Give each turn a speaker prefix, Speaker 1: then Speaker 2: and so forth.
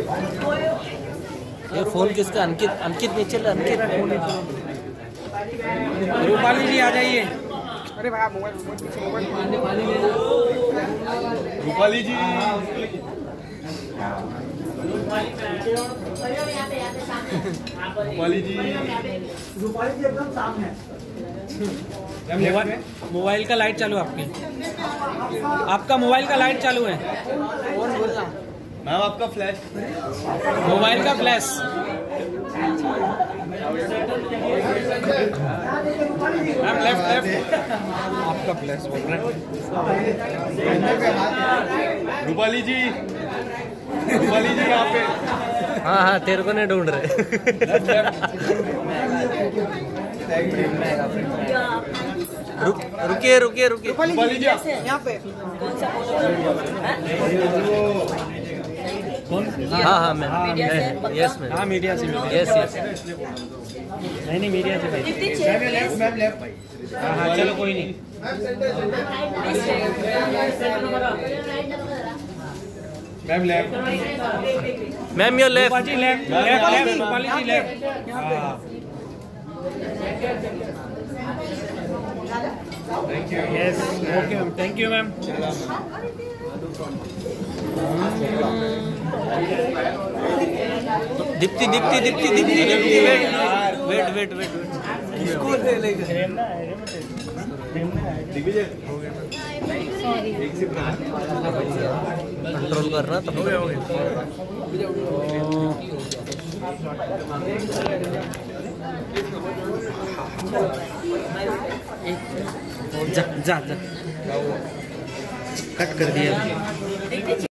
Speaker 1: ये फोन किसका? अंकित, अंकित नीचे ले, अंकित।
Speaker 2: रूपाली जी आ जाइए।
Speaker 3: अरे भाई मोबाइल
Speaker 4: रूपाली जी रूपाली जी
Speaker 3: एकदम सामने।
Speaker 2: मोबाइल का लाइट चालू आपकी, आपका मोबाइल का लाइट चालू है।
Speaker 4: मैम आपका फ्लैश,
Speaker 2: मोबाइल का फ्लैश। मैम लेफ्ट लेफ्ट, आपका फ्लैश बोल रहे हैं।
Speaker 4: रूपाली जी, रूपाली जी यहाँ पे।
Speaker 1: हाँ हाँ, तेरे को नहीं ढूंढ रहे। रुकिए रुकिए रुकिए।
Speaker 4: रूपाली जी
Speaker 3: यहाँ पे
Speaker 1: हाँ हाँ मैम, यस मैम।
Speaker 2: हाँ मीडिया से,
Speaker 1: यस यस।
Speaker 2: नहीं मीडिया से भाई। हाँ चलो कोई नहीं।
Speaker 4: Ma'am left,
Speaker 1: ma'am your left.
Speaker 2: Rupali ji left, left left, Rupali ji left. Yes okay ma'am, thank you ma'am.
Speaker 1: Dipti Dipti Dipti Dipti Dipti, wait wait wait wait.
Speaker 3: इसको ले लेगा।
Speaker 1: कंट्रोल करना तो हो गया। जा जा जा, कट कर दिया।